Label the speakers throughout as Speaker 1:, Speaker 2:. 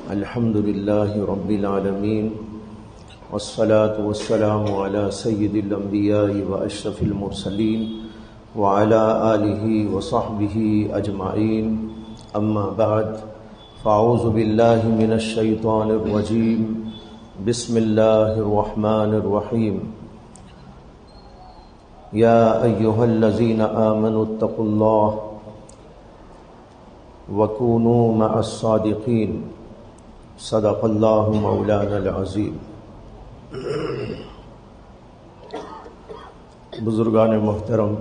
Speaker 1: الحمد لله رب العالمين والصلاة والسلام على سيد الأنبياء وأشرف المرسلين وعلى آله وصحبه أجمعين أما بعد فأعوذ بالله من الشيطان الرجيم بسم الله الرحمن الرحيم يا أيها الذين آمنوا اتقوا الله وكونوا مع الصادقين صدق اللہ مولانا العظیم۔ بزرگان محترم،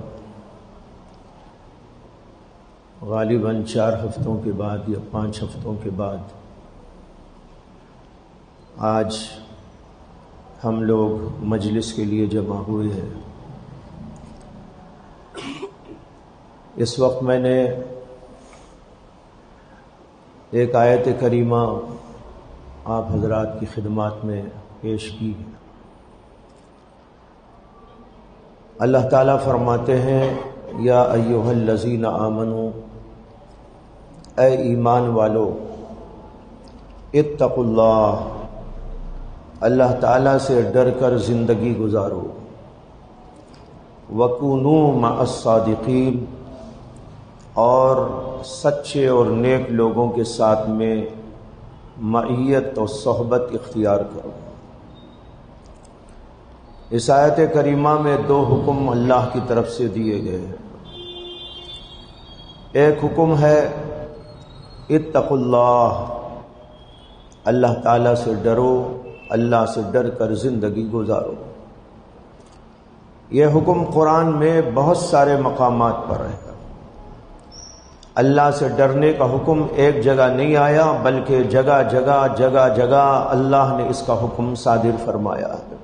Speaker 1: غالباً 4 ہفتوں کے بعد یا 5 ہفتوں کے بعد آج ہم لوگ مجلس کے لیے جمع ہوئے ہیں۔ اس وقت میں نے ایک آیت کریمہ آپ حضرات کی خدمات میں پیش کی ہے۔ اللہ تعالیٰ فرماتے ہیں یا ایھا الذین آمنوا، اے ایمان والو، اتقوا اللہ، اللہ تعالیٰ سے ڈر کر زندگی گزارو، وکونوا مع الصادقین، اور سچے اور نیک لوگوں کے ساتھ میں معیت اور صحبت اختیار کرو۔ اس آیت کریمہ میں 2 حکم اللہ کی طرف سے دیے گئے ہیں۔ ایک حکم ہے اتقوا اللہ، اللہ تعالیٰ سے ڈرو، اللہ سے ڈر کر زندگی گزارو۔ یہ حکم قرآن میں بہت سارے مقامات پر ہے۔ اللہ سے ڈرنے کا حکم ایک جگہ نہیں آیا، بلکہ جگہ جگہ اللہ نے اس کا حکم صادر فرمایا ہے۔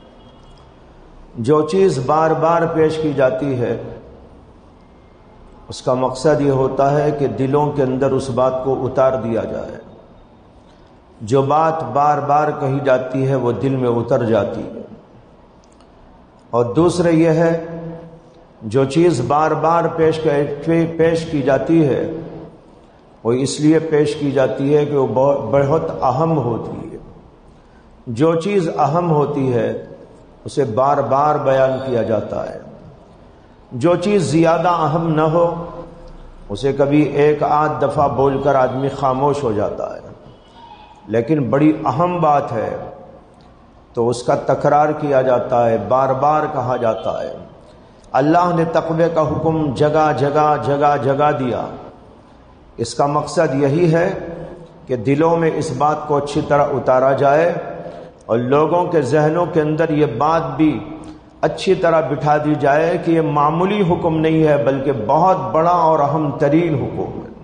Speaker 1: جو چیز بار بار پیش کی جاتی ہے اس کا مقصد یہ ہوتا ہے کہ دلوں کے اندر اس بات کو اتار دیا جائے۔ جو بات بار بار کہی جاتی ہے وہ دل میں اتر جاتی ہے۔ اور دوسرے یہ ہے جو چیز بار بار پیش کی جاتی ہے وہ اس لیے پیش کی جاتی ہے کہ وہ بہت اہم ہوتی ہے۔ جو چیز اہم ہوتی ہے اسے بار بار بیان کیا جاتا ہے۔ جو چیز زیادہ اہم نہ ہو اسے کبھی 1-8 دفعہ بول کر آدمی خاموش ہو جاتا ہے، لیکن بڑی اہم بات ہے تو اس کا تکرار کیا جاتا ہے، بار بار کہا جاتا ہے۔ اللہ نے تقوی کا حکم جگہ جگہ دیا۔ اس کا مقصد یہی ہے کہ دلوں میں اس بات کو اچھی طرح اتارا جائے اور لوگوں کے ذہنوں کے اندر یہ بات بھی اچھی طرح بٹھا دی جائے کہ یہ معمولی حکم نہیں ہے بلکہ بہت بڑا اور اہم ترین حکم ہے۔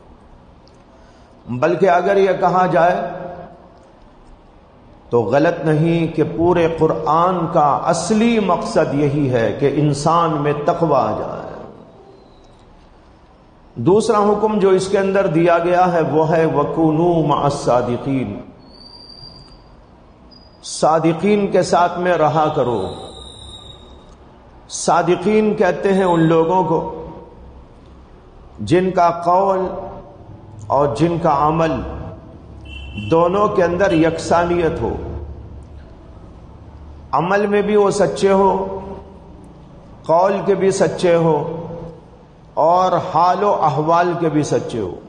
Speaker 1: بلکہ اگر یہ کہا جائے تو غلط نہیں کہ پورے قرآن کا اصلی مقصد یہی ہے کہ انسان میں تقوی آ جائے۔ دوسرا حکم جو اس کے اندر دیا گیا ہے وہ ہے وَكُونُوا مَعَ الصَّادِقِينَ، صادقین کے ساتھ میں رہا کرو۔ صادقین کہتے ہیں ان لوگوں کو جن کا قول اور جن کا عمل دونوں کے اندر یکسانیت ہو، عمل میں بھی وہ سچے ہو، قول کے بھی سچے ہو، اور حال و احوال کے بھی سچے ہو۔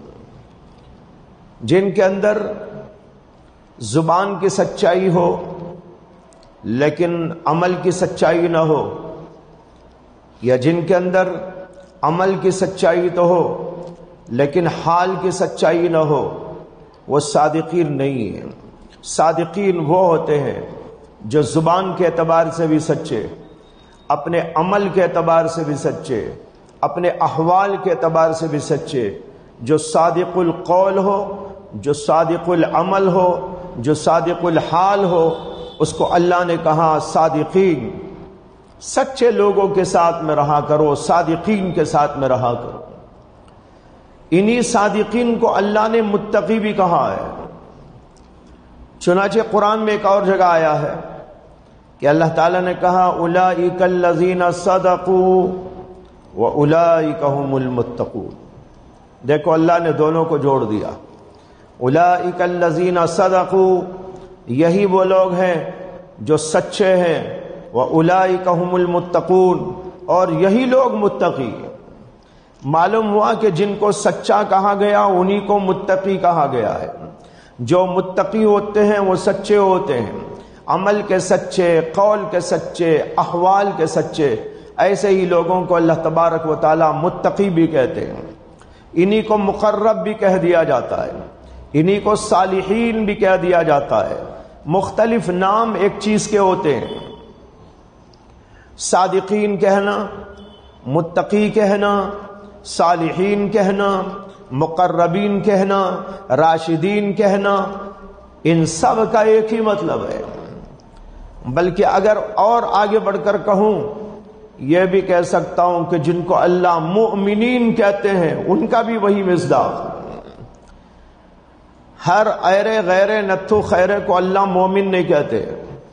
Speaker 1: جن کے اندر زبان کی سچائی ہو لیکن عمل کی سچائی نہ ہو، یا جن کے اندر عمل کی سچائی تو ہو لیکن حال کی سچائی نہ ہو، وہ صادقین نہیں ہیں۔ صادقین وہ ہوتے ہیں جو زبان کے اعتبار سے بھی سچے، اپنے عمل کے اعتبار سے بھی سچے، اپنے احوال کے اعتبار سے بھی سچے، جو صادق القول ہو، جو صادق العمل ہو، جو صادق الحال ہو، اس کو اللہ نے کہا صادقین، سچے لوگوں کے ساتھ میں رہا کرو، صادقین کے ساتھ میں رہا کرو۔ انہی صادقین کو اللہ نے متقی بھی کہا ہے۔ چنانچہ قرآن میں ایک اور جگہ آیا ہے کہ اللہ تعالیٰ نے کہا اولئک الذین صدقوا واولئک هم المتقون۔ دیکھو اللہ نے دونوں کو جوڑ دیا، اولئک الذین صدقوا، یہی وہ لوگ ہیں جو سچے ہیں، واولئک هم المتقون، اور یہی لوگ متقی ہیں۔ معلوم ہوا کہ جن کو سچا کہا گیا انہی کو متقی کہا گیا ہے۔ جو متقی ہوتے ہیں وہ سچے ہوتے ہیں، عمل کے سچے، قول کے سچے، احوال کے سچے۔ ایسے ہی لوگوں کو اللہ تبارک و تعالی متقی بھی کہتے ہیں، انہی کو مقرب بھی کہہ دیا جاتا ہے، انہی کو صالحین بھی کہہ دیا جاتا ہے۔ مختلف نام ایک چیز کے ہوتے ہیں، صادقین کہنا، متقی کہنا، صالحین کہنا، مقربین کہنا، راشدین کہنا، ان سب کا ایک ہی مطلب ہے۔ بلکہ اگر اور آگے بڑھ کر کہوں، یہ بھی کہہ سکتا ہوں کہ جن کو اللہ مؤمنین کہتے ہیں ان کا بھی وہی مصداق۔ ہر ایرے غیرے نتھو خیرے کو اللہ مومن نہیں کہتے۔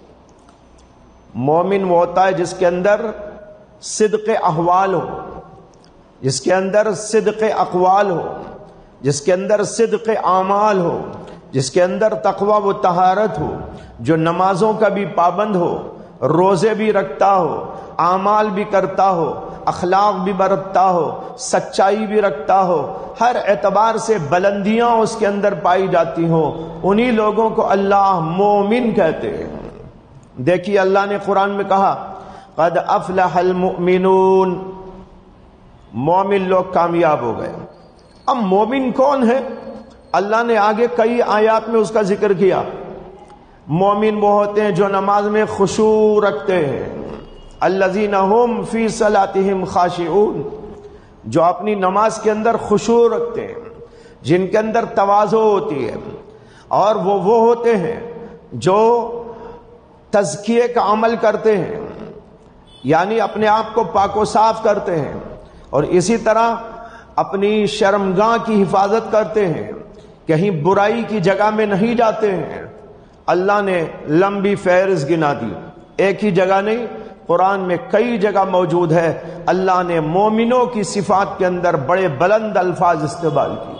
Speaker 1: مومن وہ ہوتا ہے جس کے اندر صدق احوال ہو، جس کے اندر صدق اقوال ہو، جس کے اندر صدق اعمال ہو، جس کے اندر تقوی و طہارت ہو، جو نمازوں کا بھی پابند ہو، روزے بھی رکھتا ہو، اعمال بھی کرتا ہو، اخلاق بھی برتتا ہو، سچائی بھی رکھتا ہو، ہر اعتبار سے بلندیاں اس کے اندر پائی جاتی ہوں، انہی لوگوں کو اللہ مومن کہتے ہیں۔ دیکھیے اللہ نے قرآن میں کہا قد افلح المؤمنون، مومن لوگ کامیاب ہو گئے۔ اب مومن کون ہے؟ اللہ نے آگے کئی آیات میں اس کا ذکر کیا۔ مومن وہ ہوتے ہیں جو نماز میں خشوع رکھتے ہیں، الذین هم فی صلاتہم خاشعون، جو اپنی نماز کے اندر خشوع رکھتے ہیں، جن کے اندر تواضع ہوتی ہے، اور وہ ہوتے ہیں جو تزکیے کا عمل کرتے ہیں، یعنی اپنے آپ کو پاک و صاف کرتے ہیں، اور اسی طرح اپنی شرمگاہ کی حفاظت کرتے ہیں، کہیں برائی کی جگہ میں نہیں جاتے ہیں۔ اللہ نے لمبی فہرست گنا دی، ایک ہی جگہ نہیں، قرآن میں کئی جگہ موجود ہے۔ اللہ نے مومنوں کی صفات کے اندر بڑے بلند الفاظ استعمال کیے۔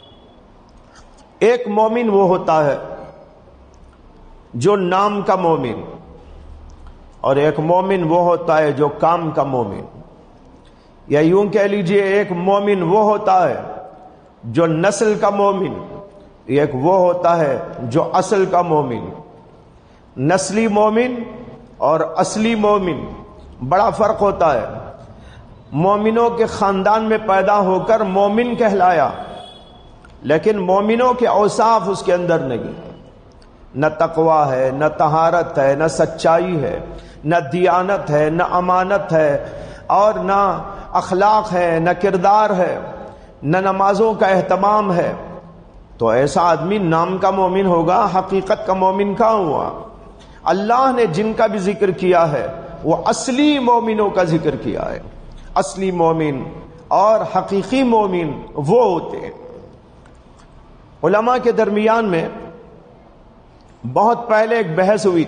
Speaker 1: ایک مومن وہ ہوتا ہے جو نام کا مومن، اور ایک مومن وہ ہوتا ہے جو کام کا مومن، یا یوں کہہ لیجئے ایک مومن وہ ہوتا ہے جو نسل کا مومن، ایک وہ ہوتا ہے جو اصل کا مومن۔ نسلی مومن اور اصلی مومن بڑا فرق ہوتا ہے۔ مومنوں کے خاندان میں پیدا ہو کر مومن کہلایا، لیکن مومنوں کے اوصاف اس کے اندر نہیں، نہ تقوی ہے، نہ طہارت ہے، نہ سچائی ہے، نہ دیانت ہے، نہ امانت ہے، اور نہ اخلاق ہے، نہ کردار ہے، نہ نمازوں کا اہتمام ہے۔ تو ایسا آدمی نام کا مومن ہوگا، حقیقت کا مومن کہاں ہوا؟ اللہ نے جن کا بھی ذکر کیا ہے وہ اصلی مومنوں کا ذکر کیا ہے۔ اصلی مومن اور حقیقی مومن وہ ہوتے ہیں۔ علماء کے درمیان میں بہت پہلے ایک بحث ہوئی،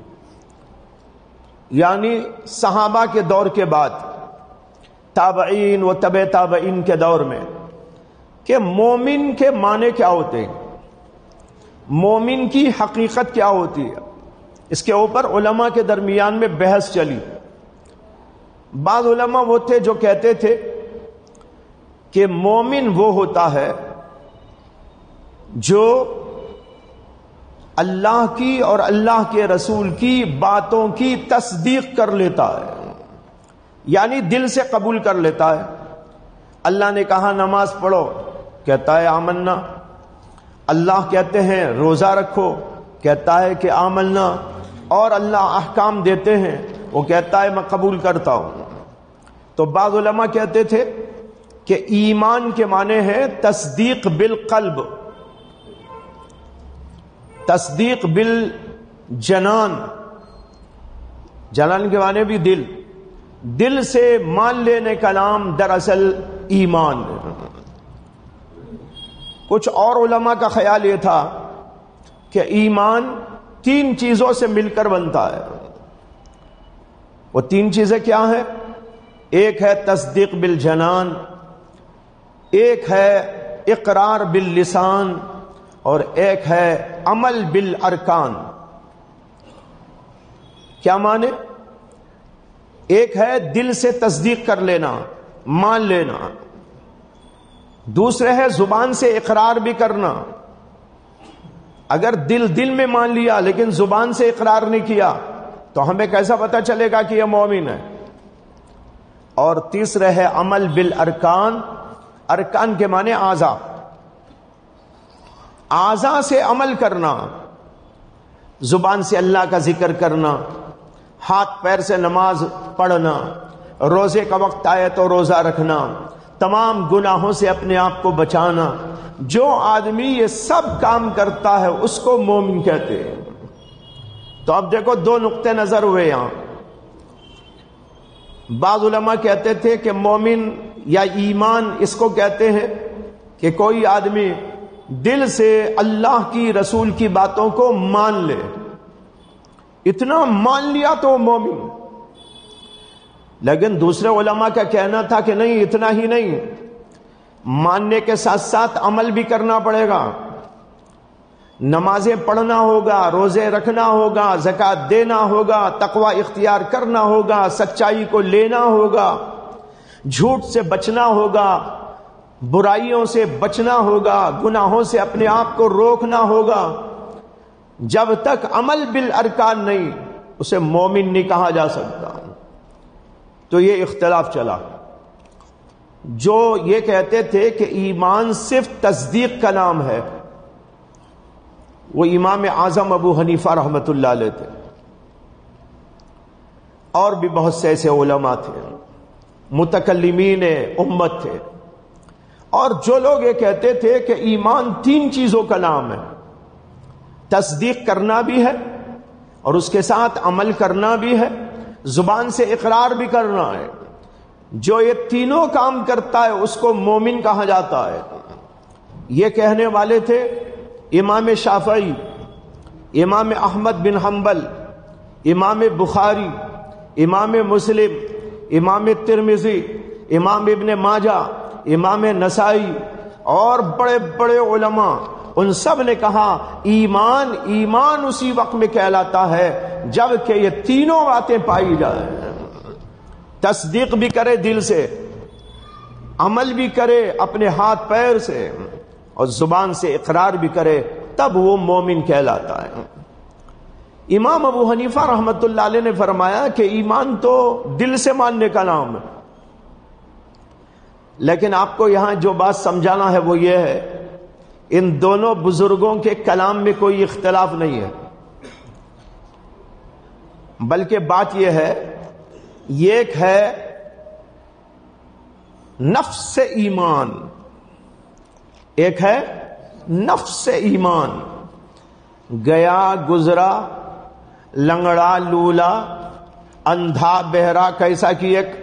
Speaker 1: یعنی صحابہ کے دور کے بعد، تابعین و تبع تابعین کے دور میں، کہ مومن کے معنی کیا ہوتے ہیں، مومن کی حقیقت کیا ہوتی ہے۔ اس کے اوپر علماء کے درمیان میں بحث چلی۔ بعض علماء وہ تھے جو کہتے تھے کہ مومن وہ ہوتا ہے جو اللہ کی اور اللہ کے رسول کی باتوں کی تصدیق کر لیتا ہے، یعنی دل سے قبول کر لیتا ہے۔ اللہ نے کہا نماز پڑھو، کہتا ہے آمنا۔ اللہ کہتے ہیں روزہ رکھو، کہتا ہے کہ آمنا۔ اور اللہ احکام دیتے ہیں، وہ کہتا ہے میں قبول کرتا ہوں۔ تو بعض علماء کہتے تھے کہ ایمان کے معنی ہے تصدیق بالقلب، تصدیق بالجنان، جنان کے معنی بھی دل، دل سے مان لینے کا نام دراصل ایمان۔ کچھ اور علماء کا خیال یہ تھا کہ ایمان 3 چیزوں سے مل کر بنتا ہے۔ وہ 3 چیزیں کیا ہیں؟ ایک ہے تصدیق بالجنان، ایک ہے اقرار باللسان، اور ایک ہے عمل بالارکان۔ کیا معنی؟ ایک ہے دل سے تصدیق کر لینا، مان لینا، دوسرے ہے زبان سے اقرار بھی کرنا۔ اگر دل میں مان لیا لیکن زبان سے اقرار نہیں کیا تو ہمیں کیسا پتہ چلے گا کہ یہ مومن ہے؟ اور تیسرے ہے عمل بالارکان۔ ارکان کے معنی اعضاء، اعضاء سے عمل کرنا، زبان سے اللہ کا ذکر کرنا، ہاتھ پیر سے نماز پڑھنا، روزے کا وقت آئے تو روزہ رکھنا، تمام گناہوں سے اپنے آپ کو بچانا۔ جو آدمی یہ سب کام کرتا ہے اس کو مومن کہتے ہیں۔ تو اب دیکھو دو نقطے نظر ہوئے یہاں۔ بعض علماء کہتے تھے کہ مومن یا ایمان اس کو کہتے ہیں کہ کوئی آدمی دل سے اللہ کی رسول کی باتوں کو مان لے، اتنا مان لیا تو مومن۔ لیکن دوسرے علماء کا کہنا تھا کہ نہیں، اتنا ہی نہیں، ماننے کے ساتھ ساتھ عمل بھی کرنا پڑے گا، نمازیں پڑھنا ہوگا، روزے رکھنا ہوگا، زکوٰۃ دینا ہوگا، تقوی اختیار کرنا ہوگا، سچائی کو لینا ہوگا، جھوٹ سے بچنا ہوگا، برائیوں سے بچنا ہوگا، گناہوں سے اپنے آپ کو روکنا ہوگا۔ جب تک عمل بالارکان نہیں اسے مومن نہیں کہا جا سکتا۔ تو یہ اختلاف چلا۔ جو یہ کہتے تھے کہ ایمان صرف تصدیق کا نام ہے وہ امام اعظم ابو حنیفہ رحمۃ اللہ علیہ تھے، اور بھی بہت سے ایسے علماء تھے، متکلمین امت تھے۔ اور جو لوگ یہ کہتے تھے کہ ایمان تین چیزوں کا نام ہے، تصدیق کرنا بھی ہے اور اس کے ساتھ عمل کرنا بھی ہے، زبان سے اقرار بھی کرنا ہے۔ جو یہ تینوں کام کرتا ہے اس کو مومن کہا جاتا ہے۔ یہ کہنے والے تھے امام شافعی، امام احمد بن حنبل، امام بخاری، امام مسلم، امام ترمذی، امام ابن ماجہ، امام نسائی اور بڑے بڑے علماء، ان سب نے کہا ایمان اسی وقت میں کہلاتا ہے جب کہ یہ تینوں باتیں پائی جائیں، تصدیق بھی کرے دل سے، عمل بھی کرے اپنے ہاتھ پیر سے، اور زبان سے اقرار بھی کرے، تب وہ مومن کہلاتا ہے۔ امام ابو حنیفہ رحمۃ اللہ علیہ نے فرمایا کہ ایمان تو دل سے ماننے کا نام ہے، لیکن آپ کو یہاں جو بات سمجھانا ہے وہ یہ ہے، ان دونوں بزرگوں کے کلام میں کوئی اختلاف نہیں ہے، بلکہ بات یہ ہے، ایک ہے نفس ایمان، ایک ہے نفس ایمان، گیا گزرا، لنگڑا لولا، اندھا بہرا کیسا کی ایک،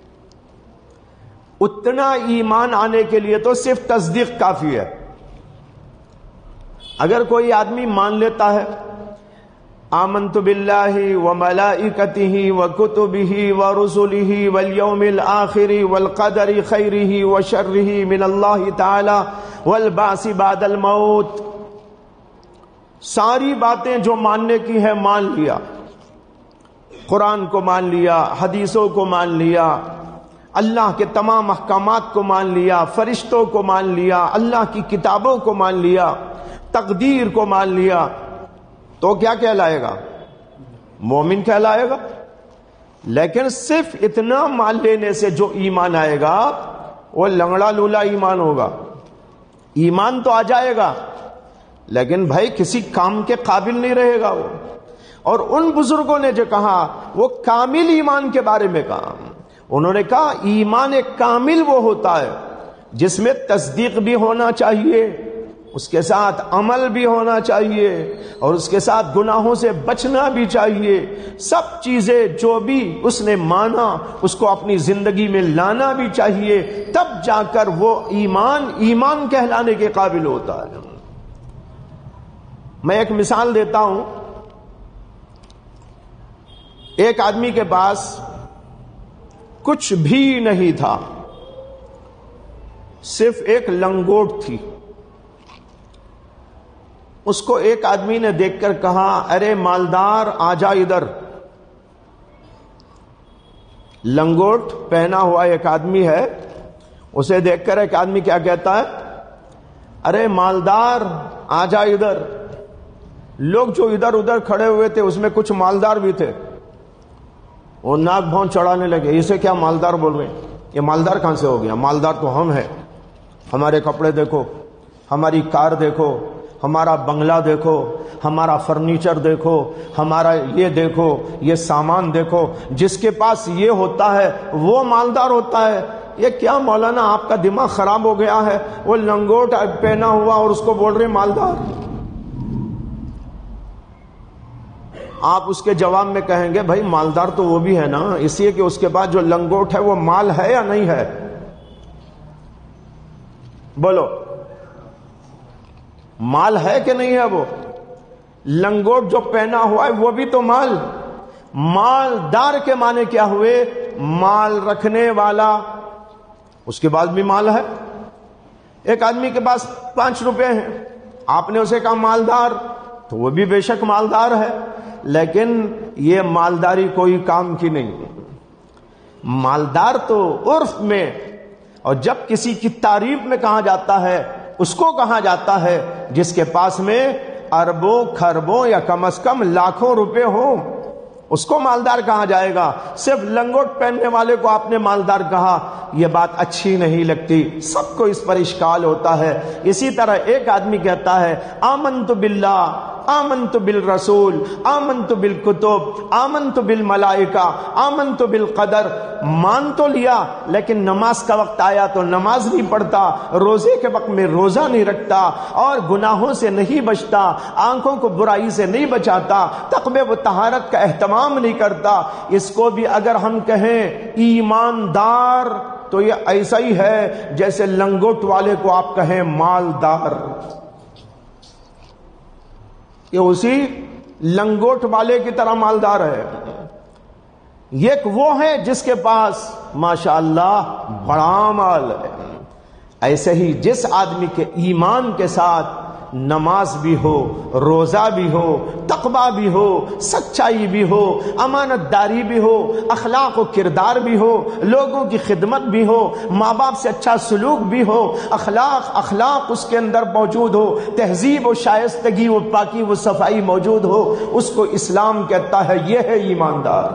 Speaker 1: اتنا ایمان آنے کے لیے تو صرف تصدیق کافی ہے۔ اگر کوئی آدمی مان لیتا ہے آمنت باللہ وملائکتہ وکتبہ ورسلہ والیوم الآخر والقدر خیرہ وشرہ من اللہ تعالی والبعث بعد الموت، ساری باتیں جو ماننے کی ہے مان لیا، قرآن کو مان لیا، حدیثوں کو مان لیا، اللہ کے تمام احکامات کو مان لیا، فرشتوں کو مان لیا، اللہ کی کتابوں کو مان لیا، تقدیر کو مان لیا، تو کیا کہلائے گا؟ مومن کہلائے گا۔ لیکن صرف اتنا مان لینے سے جو ایمان آئے گا وہ لنگڑا لولا ایمان ہوگا۔ ایمان تو آ جائے گا لیکن بھائی کسی کام کے قابل نہیں رہے گا وہ۔ اور ان بزرگوں نے جو کہا وہ کامل ایمان کے بارے میں کہا، انہوں نے کہا ایمان کامل وہ ہوتا ہے جس میں تصدیق بھی ہونا چاہیے، اس کے ساتھ عمل بھی ہونا چاہیے، اور اس کے ساتھ گناہوں سے بچنا بھی چاہیے، سب چیزیں جو بھی اس نے مانا اس کو اپنی زندگی میں لانا بھی چاہیے، تب جا کر وہ ایمان کہلانے کے قابل ہوتا ہے۔ میں ایک مثال دیتا ہوں۔ ایک آدمی کے پاس کچھ بھی نہیں تھا، صرف ایک لنگوٹ تھی، اس کو ایک آدمی نے دیکھ کر کہا ارے مالدار آ جا ادھر. لنگوٹ پہنا ہوا ایک آدمی ہے, اسے دیکھ کر ایک آدمی کیا کہتا ہے, ارے مالدار آ جا ادھر. لوگ جو ادھر ادھر کھڑے ہوئے تھے اس میں کچھ مالدار بھی تھے, وہ ناک بھون چڑھانے لگے, اسے کیا مالدار بول رہے ہیں, یہ مالدار کہاں سے ہو گیا, مالدار تو ہم ہیں, ہمارے کپڑے دیکھو, ہماری کار دیکھو, ہمارا بنگلہ دیکھو, ہمارا فرنیچر دیکھو, ہمارا یہ دیکھو, یہ سامان دیکھو, جس کے پاس یہ ہوتا ہے وہ مالدار ہوتا ہے. یہ کیا مولانا آپ کا دماغ خراب ہو گیا ہے, وہ لنگوٹ پہنا ہوا اور اس کو بول رہے مالدار. آپ اس کے جواب میں کہیں گے بھائی مالدار تو وہ بھی ہے نا, اس لیے کہ اس کے بعد جو لنگوٹ ہے وہ مال ہے یا نہیں ہے, بولو مال ہے کہ نہیں ہے. وہ لنگوٹ جو پہنا ہوا ہے وہ بھی تو مال. مالدار کے معنی کیا ہوئے, مال رکھنے والا, اس کے بعد بھی مال ہے. ایک آدمی کے پاس 5 روپے ہیں, آپ نے اسے کہا مالدار, تو وہ بھی بے شک مالدار ہے, لیکن یہ مالداری کوئی کام کی نہیں. مالدار تو عرف میں, اور جب کسی کی تعریف میں کہا جاتا ہے اس کو کہا جاتا ہے جس کے پاس میں اربوں کھربوں یا کم از کم لاکھوں روپے ہوں, اس کو مالدار کہا جائے گا. صرف لنگوٹ پہننے والے کو آپ نے مالدار کہا, یہ بات اچھی نہیں لگتی, سب کو اس پر اشکال ہوتا ہے. اسی طرح ایک آدمی کہتا ہے آمنت باللہ, آمنت بالرسول, آمنت بالکتب, آمنت بالملائکہ, آمنت بالقدر. مان تو لیا لیکن نماز کا وقت آیا تو نماز نہیں پڑھتا, روزے کے وقت میں روزہ نہیں رکھتا, اور گناہوں سے نہیں بچتا, آنکھوں کو برائی سے نہیں بچاتا, تقوی و طہارت کا اہتمام نہیں کرتا. اس کو بھی اگر ہم کہیں ایماندار تو یہ ایسا ہی ہے جیسے لنگوٹ والے کو آپ کہیں مالدار. یہ اسی لنگوٹ والے کی طرح مالدار ہے. ایک وہ ہے جس کے پاس ماشاءاللہ بڑا مال ہے. ایسے ہی جس آدمی کے ایمان کے ساتھ نماز بھی ہو, روزہ بھی ہو, تقوی بھی ہو, سچائی بھی ہو, امانت داری بھی ہو, اخلاق و کردار بھی ہو, لوگوں کی خدمت بھی ہو, ماں باپ سے اچھا سلوک بھی ہو, اخلاق اس کے اندر موجود ہو, تہذیب و شائستگی و پاکی و صفائی موجود ہو, اس کو اسلام کہتا ہے یہ ہے ایماندار.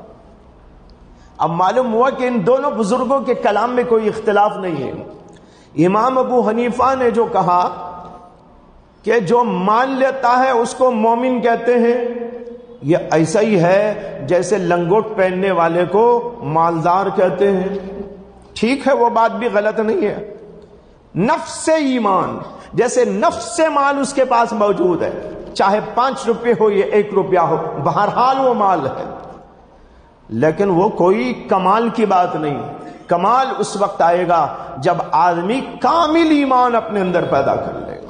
Speaker 1: اب معلوم ہوا کہ ان دونوں بزرگوں کے کلام میں کوئی اختلاف نہیں ہے. امام ابو حنیفہ نے جو کہا کہ جو مان لیتا ہے اس کو مومن کہتے ہیں, یہ ایسا ہی ہے جیسے لنگوٹ پہننے والے کو مالدار کہتے ہیں. ٹھیک ہے, وہ بات بھی غلط نہیں ہے. نفس ایمان, جیسے نفس مال اس کے پاس موجود ہے, چاہے 5 روپے ہو یا 1 روپیہ ہو, بہرحال وہ مال ہے, لیکن وہ کوئی کمال کی بات نہیں. کمال اس وقت آئے گا جب آدمی کامل ایمان اپنے اندر پیدا کر لے گا.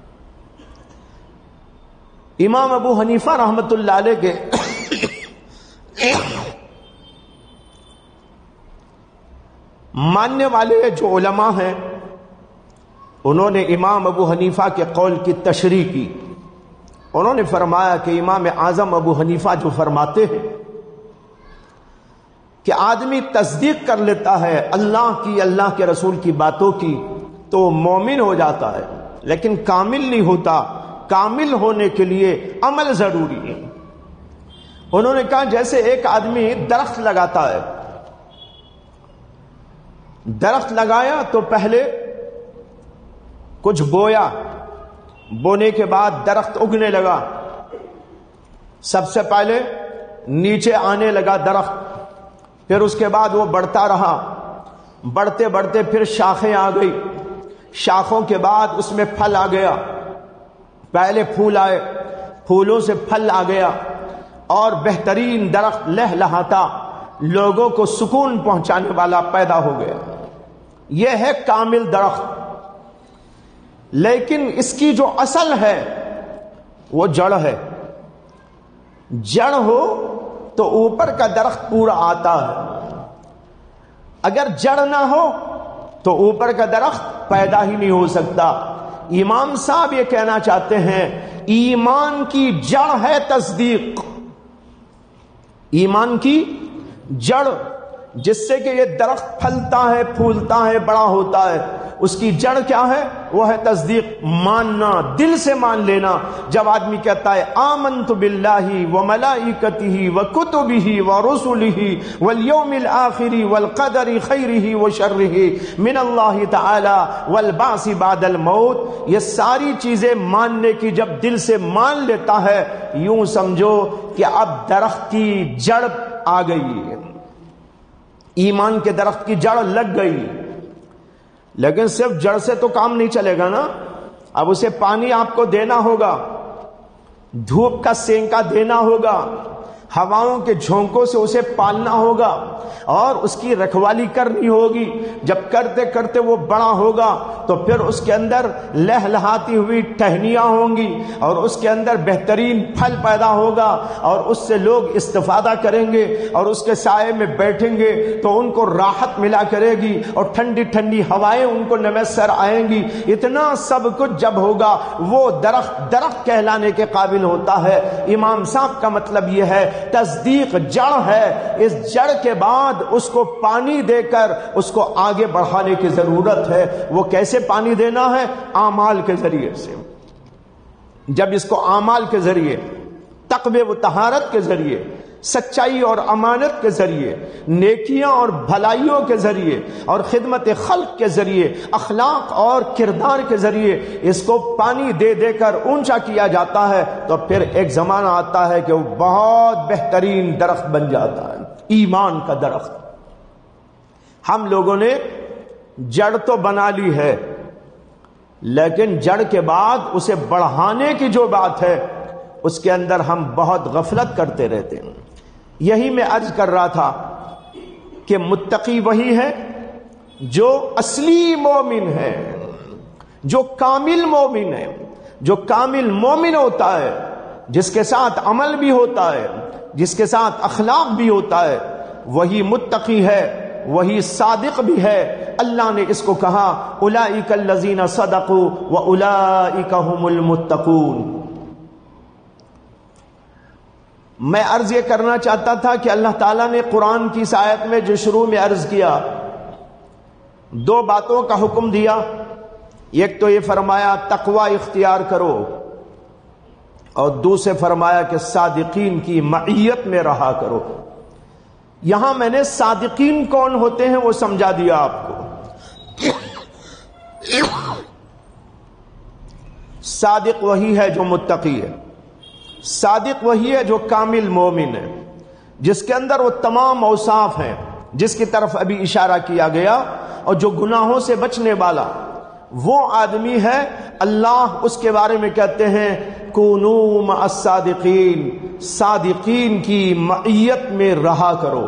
Speaker 1: امام ابو حنیفہ رحمت اللہ علیہ کے ماننے والے جو علماء ہیں انہوں نے امام ابو حنیفہ کے قول کی تشریح کی. انہوں نے فرمایا کہ امام اعظم ابو حنیفہ جو فرماتے ہیں کہ آدمی تصدیق کر لیتا ہے اللہ کی, اللہ کے رسول کی باتوں کی, تو مومن ہو جاتا ہے, لیکن کامل نہیں ہوتا. کامل ہونے کے لیے عمل ضروری ہے. انہوں نے کہا جیسے ایک آدمی درخت لگاتا ہے, درخت لگایا تو پہلے کچھ بویا, بونے کے بعد درخت اگنے لگا. سب سے پہلے نیچے آنے لگا درخت, پھر اس کے بعد وہ بڑھتا رہا, بڑھتے بڑھتے پھر شاخیں آ گئی, شاخوں کے بعد اس میں پھل آ گیا, پہلے پھول آئے, پھولوں سے پھل آ گیا, اور بہترین درخت لہلہاتا لوگوں کو سکون پہنچانے والا پیدا ہو گیا. یہ ہے کامل درخت. لیکن اس کی جو اصل ہے وہ جڑ ہے. جڑ ہو تو اوپر کا درخت پورا آتا ہے, اگر جڑ نہ ہو تو اوپر کا درخت پیدا ہی نہیں ہو سکتا. امام صاحب یہ کہنا چاہتے ہیں ایمان کی جڑ ہے تصدیق. ایمان کی جڑ جس سے کہ یہ درخت پھلتا ہے، پھولتا ہے، بڑا ہوتا ہے، اس کی جڑ کیا ہے؟ وہ ہے تصدیق، ماننا، دل سے مان لینا. جب آدمی کہتا ہے آمنت باللہ وملائکتہ وکتبہ ورسلہ والیوم الآخر والقدر خیرہ وشرہ من اللہ تعالی والبعث بعد الموت، یہ ساری چیزیں ماننے کی جب دل سے مان لیتا ہے، یوں سمجھو کہ اب درخت کی جڑ آ گئی، ایمان کے درخت کی جڑ لگ گئی. لیکن صرف جڑ سے تو کام نہیں چلے گا نا، اب اسے پانی آپ کو دینا ہوگا، دھوپ کا سینکا دینا ہوگا، ہواؤں کے جھونکوں سے اسے پالنا ہوگا اور اس کی رکھوالی کرنی ہوگی. جب کرتے کرتے وہ بڑا ہوگا تو پھر اس کے اندر لہلہاتی ہوئی ٹہنیاں ہوں گی اور اس کے اندر بہترین پھل پیدا ہوگا اور اس سے لوگ استفادہ کریں گے اور اس کے سائے میں بیٹھیں گے تو ان کو راحت ملا کرے گی اور ٹھنڈی ٹھنڈی ہوائیں ان کو نمیسر آئیں گی. اتنا سب کچھ جب ہوگا وہ درخت کہلانے کے قابل ہوتا ہے. امام صاحب کا مطلب یہ ہے تصدیق جڑ ہے، اس جڑ کے بعد اس کو پانی دے کر اس کو آگے بڑھانے کی ضرورت ہے. وہ کیسے پانی دینا ہے؟ اعمال کے ذریعے سے. جب اس کو اعمال کے ذریعے، تقوی و طہارت کے ذریعے، سچائی اور امانت کے ذریعے، نیکیاں اور بھلائیوں کے ذریعے اور خدمت خلق کے ذریعے، اخلاق اور کردار کے ذریعے اس کو پانی دے دے کر اونچا کیا جاتا ہے تو پھر ایک زمانہ آتا ہے کہ وہ بہت بہترین درخت بن جاتا ہے، ایمان کا درخت. ہم لوگوں نے جڑ تو بنا لی ہے لیکن جڑ کے بعد اسے بڑھانے کی جو بات ہے اس کے اندر ہم بہت غفلت کرتے رہتے ہیں. یہی میں عرض کر رہا تھا کہ متقی وہی ہے جو اصلی مومن ہے، جو کامل مومن ہے. جو کامل مومن ہوتا ہے، جس کے ساتھ عمل بھی ہوتا ہے، جس کے ساتھ اخلاق بھی ہوتا ہے، وہی متقی ہے، وہی صادق بھی ہے. اللہ نے اس کو کہا اولئک الذین صدقوا واولئک هم المتقون. میں عرض یہ کرنا چاہتا تھا کہ اللہ تعالیٰ نے قرآن کی اس آیت میں جو شروع میں عرض کیا، دو باتوں کا حکم دیا. ایک تو یہ فرمایا تقوی اختیار کرو اور دوسرے فرمایا کہ صادقین کی معیت میں رہا کرو. یہاں میں نے صادقین کون ہوتے ہیں وہ سمجھا دیا آپ کو. صادق وہی ہے جو متقی ہے، صادق وہی ہے جو کامل مومن ہے، جس کے اندر وہ تمام اوصاف ہیں جس کی طرف ابھی اشارہ کیا گیا، اور جو گناہوں سے بچنے والا وہ آدمی ہے. اللہ اس کے بارے میں کہتے ہیں کونو مع الصادقین، صادقین کی معیت میں رہا کرو.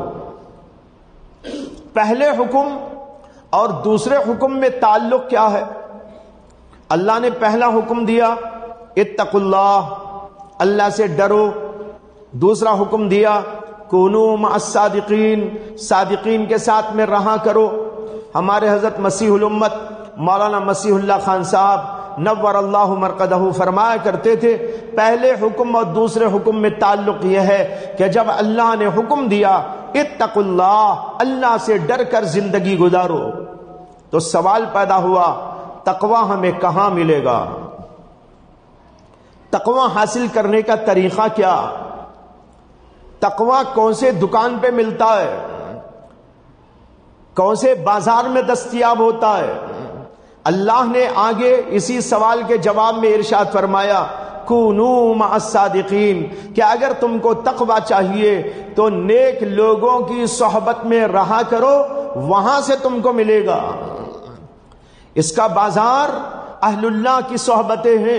Speaker 1: پہلے حکم اور دوسرے حکم میں تعلق کیا ہے؟ اللہ نے پہلا حکم دیا اتقوا اللہ، اللہ سے ڈرو. دوسرا حکم دیا کونو مع الصادقین، صادقین کے ساتھ میں رہا کرو. ہمارے حضرت مسیح الامت مولانا مسیح اللہ خان صاحب نور اللہ مرقدہ فرمایا کرتے تھے پہلے حکم اور دوسرے حکم میں تعلق یہ ہے کہ جب اللہ نے حکم دیا اتقوا اللہ، اللہ سے ڈر کر زندگی گزارو، تو سوال پیدا ہوا تقوی ہمیں کہاں ملے گا؟ تقوی حاصل کرنے کا طریقہ کیا؟ تقوی کون سے دکان پہ ملتا ہے؟ کون سے بازار میں دستیاب ہوتا ہے؟ اللہ نے آگے اسی سوال کے جواب میں ارشاد فرمایا کونو مع الصادقین، کہ اگر تم کو تقوی چاہیے تو نیک لوگوں کی صحبت میں رہا کرو، وہاں سے تم کو ملے گا. اس کا بازار اہل اللہ کی صحبتیں ہیں،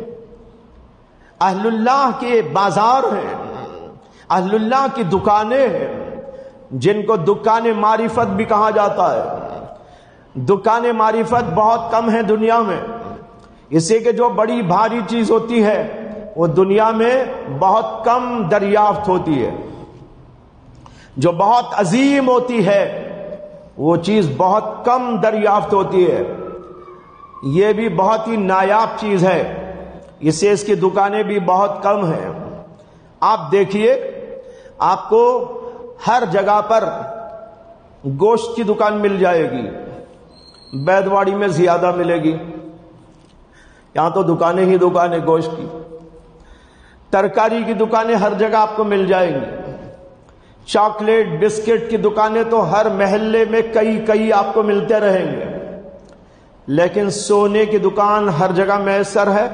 Speaker 1: اہل اللہ کے بازار ہیں، اہل اللہ کی دکانیں ہیں، جن کو دکان معرفت بھی کہا جاتا ہے. دکان معرفت بہت کم ہے دنیا میں، اس سے کہ جو بڑی بھاری چیز ہوتی ہے وہ دنیا میں بہت کم دریافت ہوتی ہے، جو بہت عظیم ہوتی ہے وہ چیز بہت کم دریافت ہوتی ہے. یہ بھی بہت ہی نایاب چیز ہے، اسے اس کی دکانیں بھی بہت کم ہیں۔ آپ دیکھیے، آپ کو ہر جگہ پر گوشت کی دکان مل جائے گی، بیدواڑی میں زیادہ ملے گی، یہاں تو دکانیں ہی دکانیں گوشت کی۔ ترکاری کی دکانیں ہر جگہ آپ کو مل جائیں گی، چاکلیٹ بسکٹ کی دکانیں تو ہر محلے میں کئی آپ کو ملتے رہیں گے، لیکن سونے کی دکان ہر جگہ میسر ہے؟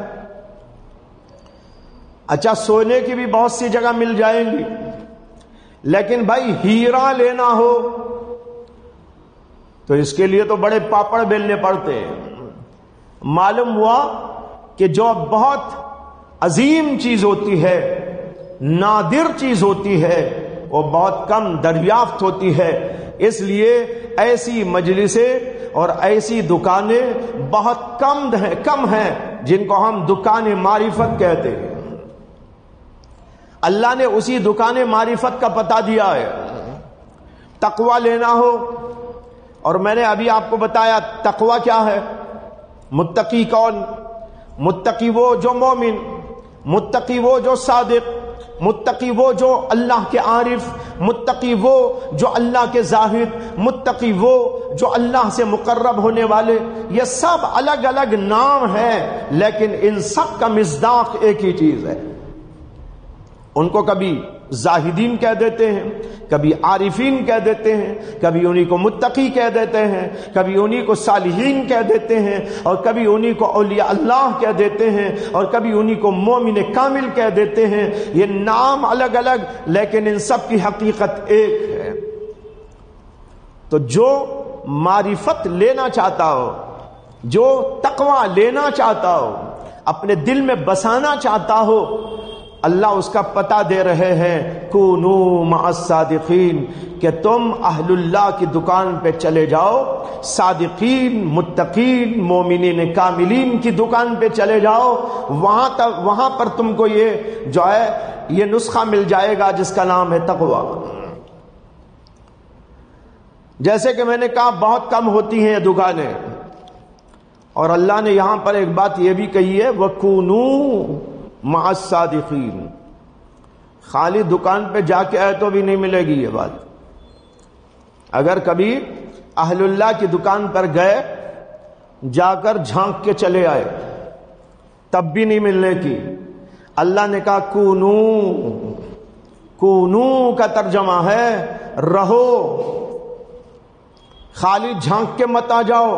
Speaker 1: اچھا، سونے کی بھی بہت سی جگہ مل جائیں گی، لیکن بھائی ہیرا لینا ہو تو اس کے لیے تو بڑے پاپڑ بیلنے پڑتے ہیں۔ معلوم ہوا کہ جو بہت عظیم چیز ہوتی ہے، نادر چیز ہوتی ہے، وہ بہت کم دریافت ہوتی ہے، اس لیے ایسی مجلسیں اور ایسی دکانیں بہت کم ہیں جن کو ہم دکان معرفت کہتے ہیں۔ اللہ نے اسی دکان معرفت کا پتہ دیا ہے۔ تقوی لینا ہو، اور میں نے ابھی آپ کو بتایا تقوی کیا ہے۔ متقی کون؟ متقی وہ جو مومن، متقی وہ جو صادق، متقی وہ جو اللہ کے عارف، متقی وہ جو اللہ کے زاہد، متقی وہ جو اللہ سے مقرب ہونے والے۔ یہ سب الگ الگ نام ہیں، لیکن ان سب کا مصداق ایک ہی چیز ہے۔ ان کو کبھی زاہدین کہہ دیتے ہیں، کبھی عارفین کہہ دیتے ہیں، کبھی انہی کو متقی کہہ دیتے ہیں، کبھی انہی کو صالحین کہہ دیتے ہیں، اور کبھی انہی کو اولیاء اللہ کہہ دیتے ہیں، اور کبھی انہی کو مومن کامل کہہ دیتے ہیں۔ یہ نام الگ الگ، لیکن ان سب کی حقیقت ایک ہے۔ تو جو معرفت لینا چاہتا ہو، جو تقوی لینا چاہتا ہو، اپنے دل میں بسانا چاہتا ہو، اللہ اس کا پتہ دے رہے ہیں، کونو مع الصادقین، کہ تم اہل اللہ کی دکان پہ چلے جاؤ، صادقین، متقین، مومنین کاملین کی دکان پہ چلے جاؤ، وہاں پر تم کو یہ جو ہے یہ نسخہ مل جائے گا جس کا نام ہے تقوی۔ جیسے کہ میں نے کہا بہت کم ہوتی ہیں یہ دکانیں، اور اللہ نے یہاں پر ایک بات یہ بھی کہی ہے، وَكُونُوا مع الصادقین۔ خالی دکان پہ جا کے آئے تو بھی نہیں ملے گی یہ بات۔ اگر کبھی اہل اللہ کی دکان پر گئے، جا کر جھانک کے چلے آئے، تب بھی نہیں ملنے کی۔ اللہ نے کہا کونو کا ترجمہ ہے رہو، خالی جھانک کے مت آ جاؤ،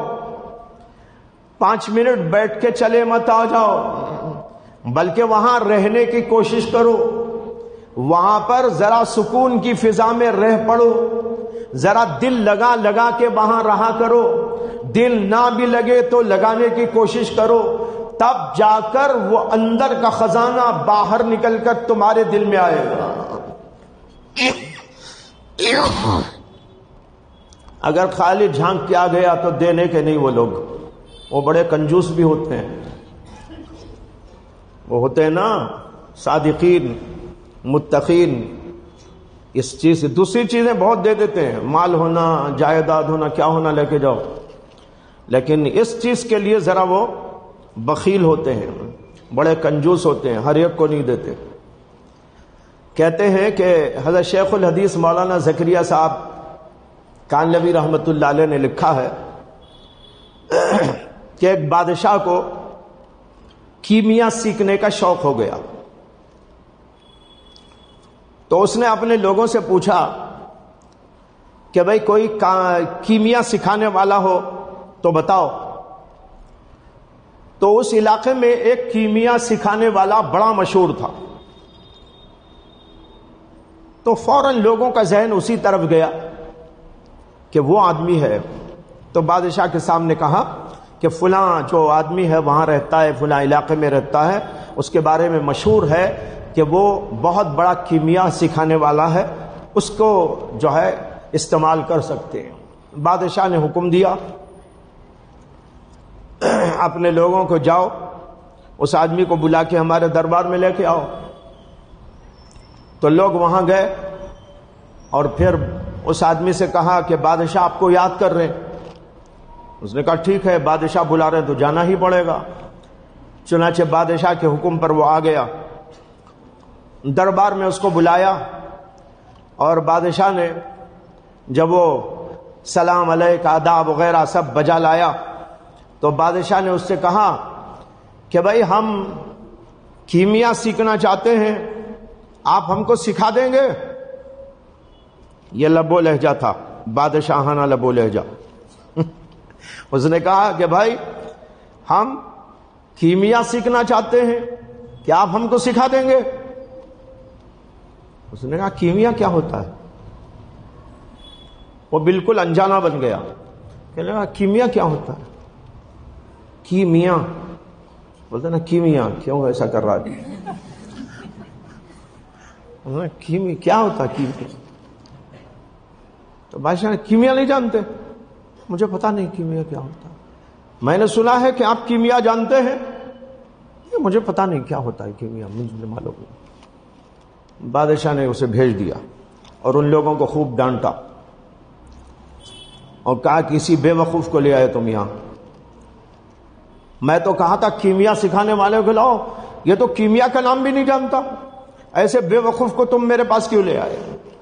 Speaker 1: 5 منٹ بیٹھ کے چلے مت آ جاؤ، بلکہ وہاں رہنے کی کوشش کرو، وہاں پر ذرا سکون کی فضا میں رہ پڑو، ذرا دل لگا کے وہاں رہا کرو، دل نہ بھی لگے تو لگانے کی کوشش کرو، تب جا کر وہ اندر کا خزانہ باہر نکل کر تمہارے دل میں آئے گا۔ اگر خالی جھانک کے آ گیا تو دینے کے نہیں وہ لوگ، وہ بڑے کنجوس بھی ہوتے ہیں، وہ ہوتے ہیں نا صادقین، متقین۔ اس چیز سے دوسری چیزیں بہت دے دیتے ہیں، مال ہونا، جائیداد ہونا، کیا ہونا لے کے جاؤ، لیکن اس چیز کے لیے ذرا وہ بخیل ہوتے ہیں، بڑے کنجوس ہوتے ہیں، ہر ایک کو نہیں دیتے۔ کہتے ہیں کہ حضرت شیخ الحدیث مولانا زکریا صاحب کانلوی رحمۃ اللہ علیہ نے لکھا ہے کہ ایک بادشاہ کو کیمیا سیکھنے کا شوق ہو گیا، تو اس نے اپنے لوگوں سے پوچھا کہ بھئی کوئی کیمیا سکھانے والا ہو تو بتاؤ۔ تو اس علاقے میں ایک کیمیا سکھانے والا بڑا مشہور تھا، تو فوراً لوگوں کا ذہن اسی طرف گیا کہ وہ آدمی ہے۔ تو بادشاہ کے سامنے کہا کہ فلاں جو آدمی ہے وہاں رہتا ہے، فلاں علاقے میں رہتا ہے، اس کے بارے میں مشہور ہے کہ وہ بہت بڑا کیمیا سکھانے والا ہے، اس کو جو ہے استعمال کر سکتے ہیں۔ بادشاہ نے حکم دیا اپنے لوگوں کو جاؤ اس آدمی کو بلا کے ہمارے دربار میں لے کے آؤ۔ تو لوگ وہاں گئے اور پھر اس آدمی سے کہا کہ بادشاہ آپ کو یاد کر رہے ہیں۔ اس نے کہا ٹھیک ہے، بادشاہ بلا رہے ہیں تو جانا ہی پڑے گا۔ چنانچہ بادشاہ کے حکم پر وہ آ گیا، دربار میں اس کو بلایا، اور بادشاہ نے جب وہ سلام علیک آداب وغیرہ سب بجا لایا تو بادشاہ نے اس سے کہا کہ بھائی ہم کیمیا سیکھنا چاہتے ہیں، آپ ہم کو سکھا دیں گے؟ یہ لبو لہجہ تھا، بادشاہانہ لبو لہجہ۔ اس نے کہا کہ بھائی ہم کیمیا سیکھنا چاہتے ہیں، کیا آپ ہم کو سکھا دیں گے؟ اس نے کہا کیمیا کیا ہوتا ہے؟ وہ بالکل انجانا بن گیا، کہنے لگا کیمیا کیا ہوتا ہے؟ کیمیا بولتے نا، کیمیا کیوں ایسا کر رہا ہے؟ کیمیا کیا ہوتا ہے؟ کیمیا تو بادشاہ نے کیمیا نہیں جانتے؟ مجھے پتا نہیں کیمیا کیا ہوتا ہے، میں نے سنا ہے کہ آپ کیمیا جانتے ہیں، مجھے پتا نہیں کیا ہوتا ہے کیمیا، مجھے معلوم نہیں۔ بادشاہ نے اسے بھیج دیا اور ان لوگوں کو خوب ڈانٹا اور کہا کسی بے وقوف کو لے آئے تم یہاں، میں تو کہا تھا کیمیا سکھانے والے کو لاؤ، یہ تو کیمیا کا نام بھی نہیں جانتا، ایسے بے وقوف کو تم میرے پاس کیوں لے آئے؟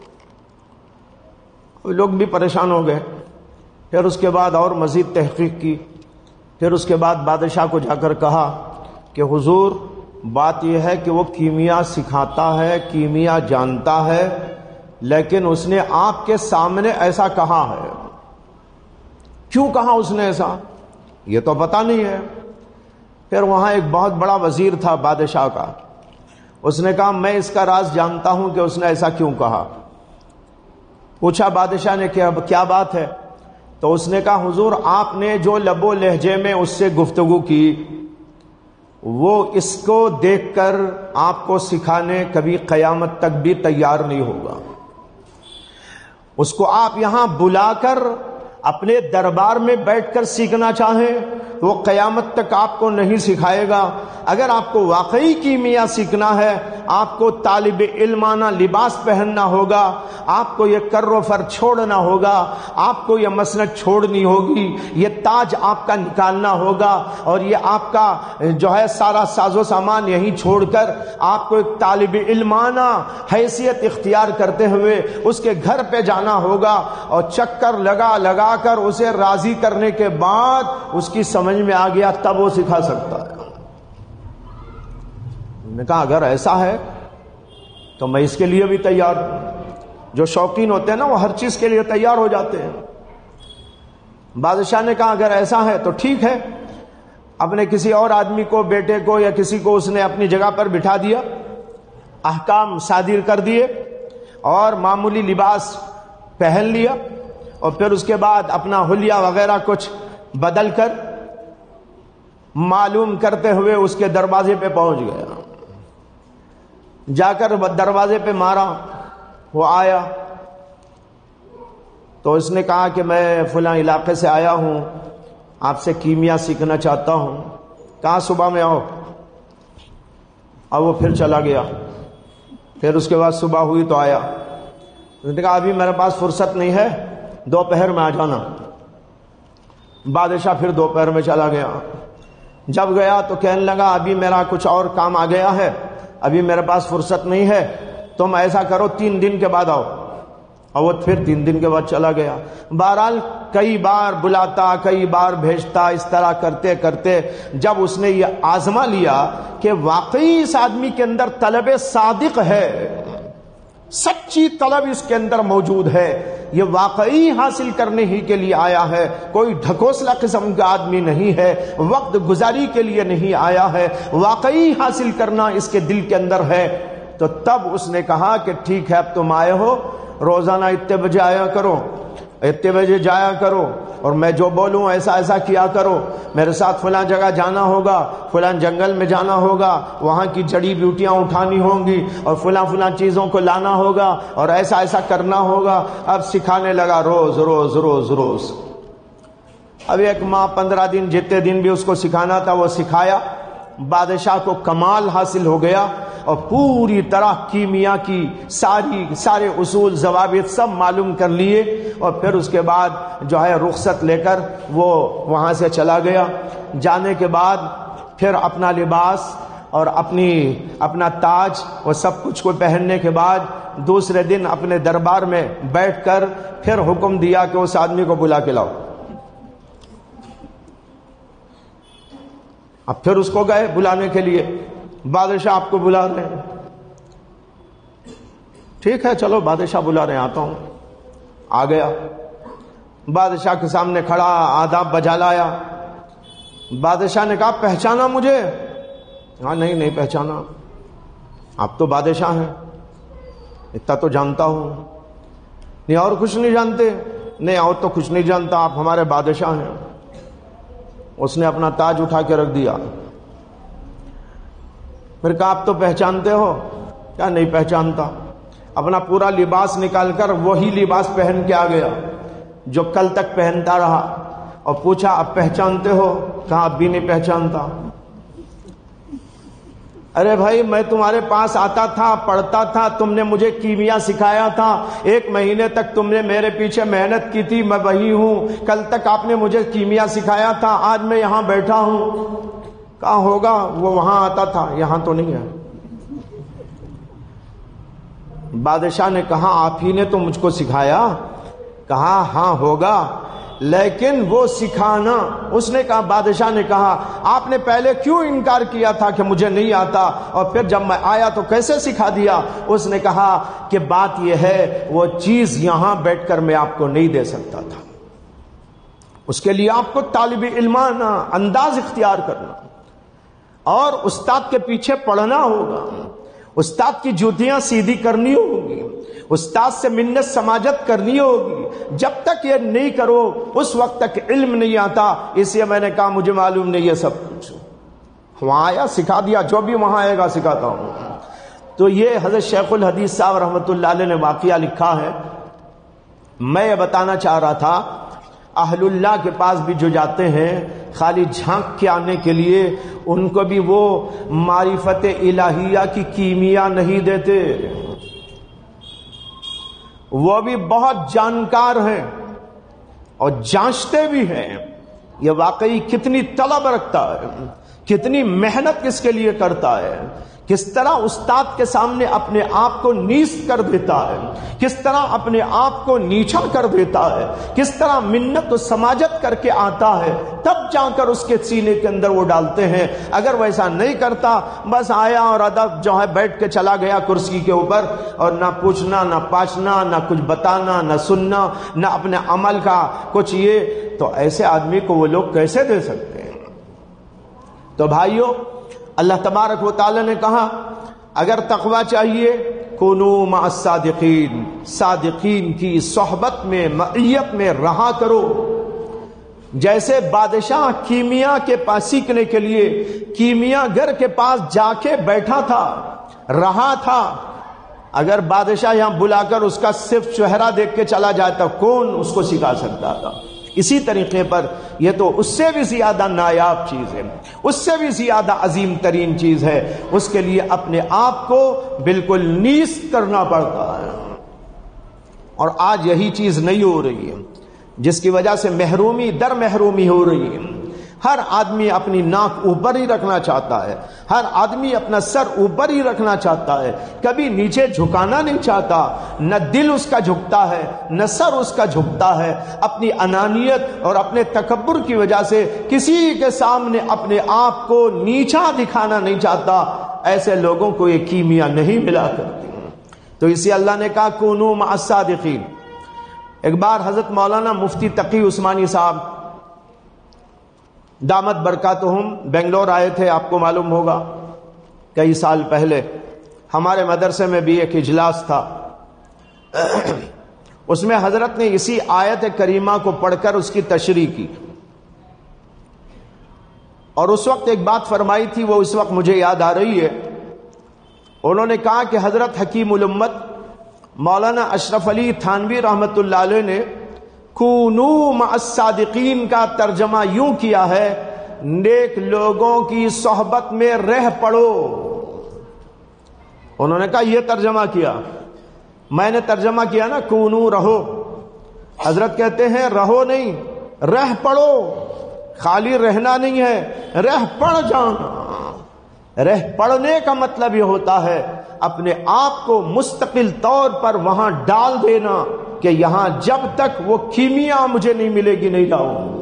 Speaker 1: لوگ بھی پریشان ہو گئے۔ پھر اس کے بعد اور مزید تحقیق کی، پھر اس کے بعد بادشاہ کو جا کر کہا کہ حضور بات یہ ہے کہ وہ کیمیا سکھاتا ہے، کیمیا جانتا ہے، لیکن اس نے آپ کے سامنے ایسا کہا ہے، کیوں کہا اس نے ایسا یہ تو پتا نہیں ہے۔ پھر وہاں ایک بہت بڑا وزیر تھا بادشاہ کا، اس نے کہا میں اس کا راز جانتا ہوں کہ اس نے ایسا کیوں کہا۔ پوچھا بادشاہ نے کہ اب کیا بات ہے؟ تو اس نے کہا حضور آپ نے جو لب و لہجے میں اس سے گفتگو کی، وہ اس کو دیکھ کر آپ کو سکھانے کبھی قیامت تک بھی تیار نہیں ہوگا۔ اس کو آپ یہاں بلا کر اپنے دربار میں بیٹھ کر سیکھنا چاہیں وہ قیامت تک آپ کو نہیں سکھائے گا۔ اگر آپ کو واقعی کیمیا سیکھنا ہے، آپ کو طالب علمانہ لباس پہننا ہوگا، آپ کو یہ کر و فر چھوڑنا ہوگا، آپ کو یہ مسند چھوڑنی ہوگی، یہ تاج آپ کا نکالنا ہوگا، اور یہ آپ کا جو ہے سارا ساز و سامان یہیں چھوڑ کر آپ کو ایک طالب علمانہ حیثیت اختیار کرتے ہوئے اس کے گھر پہ جانا ہوگا، اور چکر لگا لگا کر اسے راضی کرنے کے بعد اس کی سمجھ میں آ گیا تب وہ سکھا سکتا ہے۔ نے کہا اگر ایسا ہے تو میں اس کے لیے بھی تیار ہوں۔ جو شوقین ہوتے ہیں نا وہ ہر چیز کے لیے تیار ہو جاتے ہیں۔ بادشاہ نے کہا اگر ایسا ہے تو ٹھیک ہے۔ اپنے کسی اور آدمی کو، بیٹے کو یا کسی کو اس نے اپنی جگہ پر بٹھا دیا، احکام صادر کر دیے اور معمولی لباس پہن لیا، اور پھر اس کے بعد اپنا حلیہ وغیرہ کچھ بدل کر معلوم کرتے ہوئے اس کے دروازے پہ پہنچ گیا۔ جا کر دروازے پہ مارا، وہ آیا تو اس نے کہا کہ میں فلاں علاقے سے آیا ہوں، آپ سے کیمیا سیکھنا چاہتا ہوں۔ کہا صبح میں آؤ۔ اب وہ پھر چلا گیا۔ پھر اس کے بعد صبح ہوئی تو آیا۔ اس نے کہا ابھی میرے پاس فرصت نہیں ہے، دوپہر میں آ جانا۔ بادشاہ پھر دوپہر میں چلا گیا۔ جب گیا تو کہنے لگا ابھی میرا کچھ اور کام آ گیا ہے، ابھی میرے پاس فرصت نہیں ہے، تم ایسا کرو 3 دن کے بعد آؤ۔ اور وہ پھر 3 دن کے بعد چلا گیا۔ بہرحال کئی بار بلاتا، کئی بار بھیجتا، اس طرح کرتے کرتے جب اس نے یہ آزما لیا کہ واقعی اس آدمی کے اندر طلب صادق ہے، سچی طلب اس کے اندر موجود ہے، یہ واقعی حاصل کرنے ہی کے لیے آیا ہے، کوئی ڈھکوسلا قسم کا آدمی نہیں ہے، وقت گزاری کے لیے نہیں آیا ہے، واقعی حاصل کرنا اس کے دل کے اندر ہے، تو تب اس نے کہا کہ ٹھیک ہے اب تم آئے ہو، روزانہ اتنے بجے آیا کرو، اتنے بجے جایا کرو، اور میں جو بولوں ایسا ایسا کیا کرو، میرے ساتھ فلاں جگہ جانا ہوگا، فلاں جنگل میں جانا ہوگا، وہاں کی جڑی بوٹیاں اٹھانی ہوں گی، اور فلاں فلاں چیزوں کو لانا ہوگا، اور ایسا ایسا کرنا ہوگا۔ اب سکھانے لگا روز روز روز روز۔ اب 1 ماہ 15 دن جتنے دن بھی اس کو سکھانا تھا وہ سکھایا۔ بادشاہ کو کمال حاصل ہو گیا، اور پوری طرح کیمیا کی سارے اصول ضوابط سب معلوم کر لیے، اور پھر اس کے بعد جو ہے رخصت لے کر وہ وہاں سے چلا گیا۔ جانے کے بعد پھر اپنا لباس اور اپنا تاج وہ سب کچھ کو پہننے کے بعد دوسرے دن اپنے دربار میں بیٹھ کر پھر حکم دیا کہ اس آدمی کو بلا کے لاؤ۔ اب پھر اس کو گئے بلانے کے لیے، بادشاہ آپ کو بلا رہے ہیں۔ ٹھیک ہے چلو بادشاہ بلا رہے ہیں، آتا ہوں۔ آ گیا، بادشاہ کے سامنے کھڑا، آداب بجا لایا۔ بادشاہ نے کہا پہچانا مجھے؟ ہاں نہیں پہچانا، آپ تو بادشاہ ہیں، اتنا تو جانتا ہوں۔ نہیں اور کچھ نہیں جانتے؟ نہیں اور تو کچھ نہیں جانتا، آپ ہمارے بادشاہ ہیں۔ اس نے اپنا تاج اٹھا کے رکھ دیا۔ پھر کہا آپ تو پہچانتے ہو؟ کیا نہیں پہچانتا؟ اپنا پورا لباس نکال کر وہی لباس پہن کے آ گیا جو کل تک پہنتا رہا، اور پوچھا اب پہچانتے ہو؟ کہا اب بھی نہیں پہچانتا۔ ارے بھائی میں تمہارے پاس آتا تھا، پڑھتا تھا، تم نے مجھے کیمیا سکھایا تھا، 1 مہینے تک تم نے میرے پیچھے محنت کی تھی، میں وہی ہوں، کل تک آپ نے مجھے کیمیا سکھایا تھا، آج میں یہاں بیٹھا ہوں۔ کہاں ہوگا، وہ وہاں آتا تھا، یہاں تو نہیں ہے۔ بادشاہ نے کہا آپ ہی نے تو مجھ کو سکھایا؟ کہا ہاں ہوگا، لیکن وہ سکھانا، اس نے کہا، بادشاہ نے کہا آپ نے پہلے کیوں انکار کیا تھا کہ مجھے نہیں آتا، اور پھر جب میں آیا تو کیسے سکھا دیا؟ اس نے کہا کہ بات یہ ہے وہ چیز یہاں بیٹھ کر میں آپ کو نہیں دے سکتا تھا، اس کے لیے آپ کو طالب علمانہ انداز اختیار کرنا اور استاد کے پیچھے پڑھنا ہوگا، استاد کی جوتیاں سیدھی کرنی ہوگی، استاد سے منت سماجت کرنی ہوگی۔ جب تک یہ نہیں کرو اس وقت تک علم نہیں آتا۔ اس لیے میں نے کہا مجھے معلوم نہیں ہے سب کچھ، وہاں آیا سکھا دیا، جو بھی وہاں آئے گا سکھاتا ہوں۔ تو یہ حضرت شیخ الحدیث صاحب رحمۃ اللہ علیہ نے واقعہ لکھا ہے۔ میں یہ بتانا چاہ رہا تھا اہل اللہ کے پاس بھی جو جاتے ہیں خالی جھانک کے آنے کے لیے، ان کو بھی وہ معرفت الہیہ کی کیمیا نہیں دیتے، وہ بھی بہت جانکار ہیں اور جانچتے بھی ہیں یہ واقعی کتنی طلب رکھتا ہے، کتنی محنت کس کے لیے کرتا ہے، کس طرح استاد کے سامنے اپنے آپ کو نیست کر دیتا ہے، کس طرح اپنے آپ کو نیچا کر دیتا ہے، کس طرح منت و سماجت کر کے آتا ہے، تب جا کر اس کے سینے کے اندر وہ ڈالتے ہیں۔ اگر ویسا نہیں کرتا، بس آیا اور ادب جو ہے بیٹھ کے چلا گیا کرسی کے اوپر، اور نہ پوچھنا نہ پاچھنا، نہ کچھ بتانا نہ سننا، نہ اپنے عمل کا کچھ، یہ تو ایسے آدمی کو وہ لوگ کیسے دے سکتے ہیں؟ تو بھائیو، اللہ تبارک و تعالی نے کہا اگر تقوی چاہیے کونوا مع الصادقین، صادقین کی صحبت میں، معیت میں رہا کرو۔ جیسے بادشاہ کیمیا کے پاس سیکھنے کے لیے کیمیا گر کے پاس جا کے بیٹھا تھا، رہا تھا، اگر بادشاہ یہاں بلا کر اس کا صرف چہرہ دیکھ کے چلا جاتا کون اس کو سکھا سکتا تھا؟ اسی طریقے پر یہ تو اس سے بھی زیادہ نایاب چیز ہے، اس سے بھی زیادہ عظیم ترین چیز ہے، اس کے لیے اپنے آپ کو بالکل نیست کرنا پڑتا ہے، اور آج یہی چیز نہیں ہو رہی ہے، جس کی وجہ سے محرومی در محرومی ہو رہی ہے۔ ہر آدمی اپنی ناک اوپر ہی رکھنا چاہتا ہے، ہر آدمی اپنا سر اوپر ہی رکھنا چاہتا ہے، کبھی نیچے جھکانا نہیں چاہتا، نہ دل اس کا جھکتا ہے نہ سر اس کا جھکتا ہے، اپنی انانیت اور اپنے تکبر کی وجہ سے کسی کے سامنے اپنے آپ کو نیچا دکھانا نہیں چاہتا۔ ایسے لوگوں کو یہ کیمیا نہیں ملا کرتی۔ تو اسی اللہ نے کہا کونوا مع الصادقین۔ ایک بار حضرت مولانا مفتی تقی عثمانی صاحب دامت برکاتہم بنگلور آئے تھے، آپ کو معلوم ہوگا، کئی سال پہلے ہمارے مدرسے میں بھی ایک اجلاس تھا، اس میں حضرت نے اسی آیت کریمہ کو پڑھ کر اس کی تشریح کی، اور اس وقت ایک بات فرمائی تھی، وہ اس وقت مجھے یاد آ رہی ہے۔ انہوں نے کہا کہ حضرت حکیم الامت مولانا اشرف علی تھانوی رحمت اللہ علیہ نے کونوا مع الصادقین کا ترجمہ یوں کیا ہے، نیک لوگوں کی صحبت میں رہ پڑو۔ انہوں نے کہا یہ ترجمہ کیا، میں نے ترجمہ کیا نا کونو رہو. حضرت کہتے ہیں رہو نہیں، رہ پڑو. خالی رہنا نہیں ہے، رہ پڑ جانا. رہ پڑنے کا مطلب یہ ہوتا ہے اپنے آپ کو مستقل طور پر وہاں ڈال دینا کہ یہاں جب تک وہ کیمیا مجھے نہیں ملے گی نہیں لاؤں.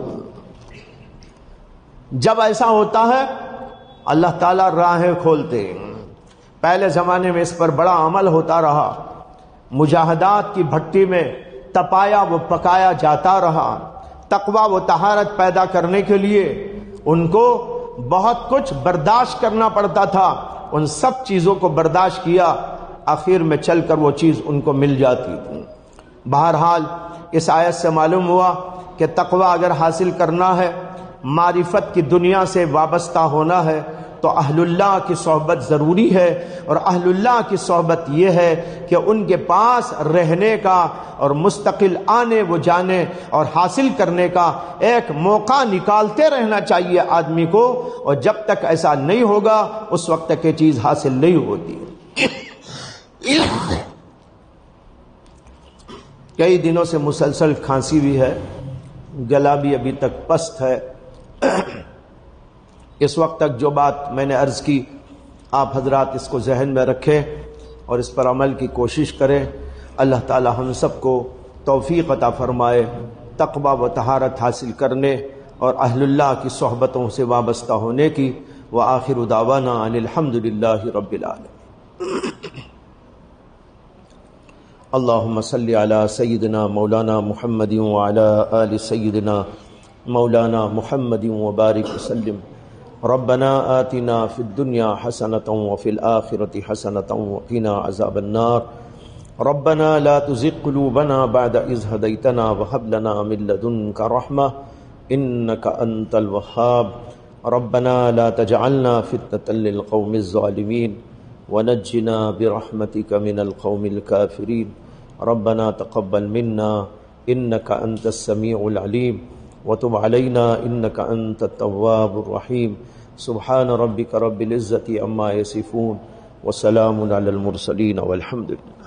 Speaker 1: جب ایسا ہوتا ہے اللہ تعالیٰ راہیں کھولتے. پہلے زمانے میں اس پر بڑا عمل ہوتا رہا، مجاہدات کی بھٹی میں تپایا وہ پکایا جاتا رہا. تقویٰ و طہارت پیدا کرنے کے لیے ان کو بہت کچھ برداشت کرنا پڑتا تھا. ان سب چیزوں کو برداشت کیا، آخر میں چل کر وہ چیز ان کو مل جاتی. بہرحال اس آیت سے معلوم ہوا کہ تقویٰ اگر حاصل کرنا ہے، معرفت کی دنیا سے وابستہ ہونا ہے تو اہل اللہ کی صحبت ضروری ہے. اور اہل اللہ کی صحبت یہ ہے کہ ان کے پاس رہنے کا اور مستقل آنے و جانے اور حاصل کرنے کا ایک موقع نکالتے رہنا چاہیے آدمی کو. اور جب تک ایسا نہیں ہوگا اس وقت تک یہ چیز حاصل نہیں ہوتی. کئی دنوں سے مسلسل کھانسی بھی ہے، گلا بھی ابھی تک پست ہے. اس وقت تک جو بات میں نے عرض کی آپ حضرات اس کو ذہن میں رکھیں اور اس پر عمل کی کوشش کریں. اللہ تعالی ہم سب کو توفیق عطا فرمائے تقویٰ و طہارت حاصل کرنے اور اہل اللہ کی صحبتوں سے وابستہ ہونے کی. وآخر دعوانا ان الحمد للہ رب العالمین. اللہم صلی علی سیدنا مولانا محمد وعلی آل سیدنا مولانا محمد وبارک وسلم. ربنا آتنا فی الدنیا حسنة وفی الآخرة حسنة وقنا عذاب النار. ربنا لا تزغ قلوبنا بعد إذ هديتنا وهب لنا من لدنك رحمة إنك أنت الوهاب. ربنا لا تجعلنا فتنة للقوم الظالمين ونجنا برحمتك من القوم الكافرين. ربنا تقبل منا إنك أنت السميع العليم وتب علينا إنك أنت التواب الرحيم. سبحان ربك رب العزة عما يصفون وسلام على المرسلين والحمد لله.